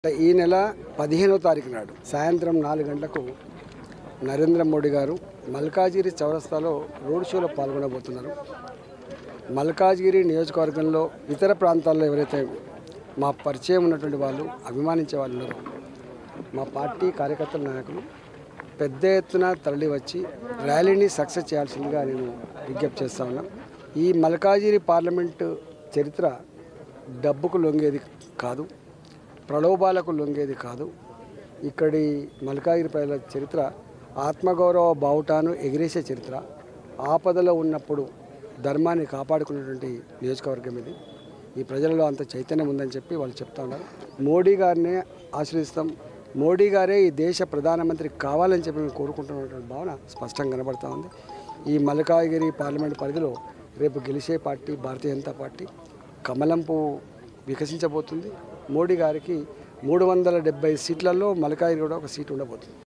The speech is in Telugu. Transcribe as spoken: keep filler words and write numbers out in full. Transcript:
ఈ నెల పదిహేనవ తారీఖు నాడు సాయంత్రం నాలుగు గంటలకు నరేంద్ర మోడీ గారు మల్కాజిగిరి చౌరస్తాలో రోడ్ షోలో పాల్గొనబోతున్నారు. మల్కాజిగిరి నియోజకవర్గంలో ఇతర ప్రాంతాల్లో ఎవరైతే మా పరిచయం ఉన్నటువంటి వాళ్ళు అభిమానించే వాళ్ళు ఉన్నారో మా పార్టీ కార్యకర్తల నాయకులు పెద్ద ఎత్తున తరలి వచ్చి ర్యాలీని సక్సెస్ చేయాల్సిందిగా నేను విజ్ఞప్తి చేస్తా ఉన్నా. ఈ మల్కాజిగిరి పార్లమెంటు చరిత్ర డబ్బుకు లొంగేది కాదు, ప్రలోభాలకు లొంగేది కాదు. ఇక్కడి మల్కాజిగిరి ప్రజల చరిత్ర ఆత్మగౌరవ బావుటాను ఎగిరేసే చరిత్ర. ఆపదలో ఉన్నప్పుడు ధర్మాన్ని కాపాడుకున్నటువంటి నియోజకవర్గం ఇది. ఈ ప్రజలలో అంత చైతన్యం ఉందని చెప్పి వాళ్ళు చెప్తా ఉన్నారు. మోడీ గారినే ఆశ్రయిస్తాం, మోడీ గారే ఈ దేశ ప్రధానమంత్రి కావాలని చెప్పి మేము కోరుకుంటున్నటువంటి భావన స్పష్టంగా కనబడతా ఉంది. ఈ మల్కాజిగిరి పార్లమెంట్ పరిధిలో రేపు గెలిచే పార్టీ భారతీయ జనతా పార్టీ. కమలం పువ్వు వికసించబోతుంది. మోడీ గారికి మూడు వందల డెబ్బై సీట్లలో మల్కాజిగిరి కూడా ఒక సీటు ఉండబోతుంది.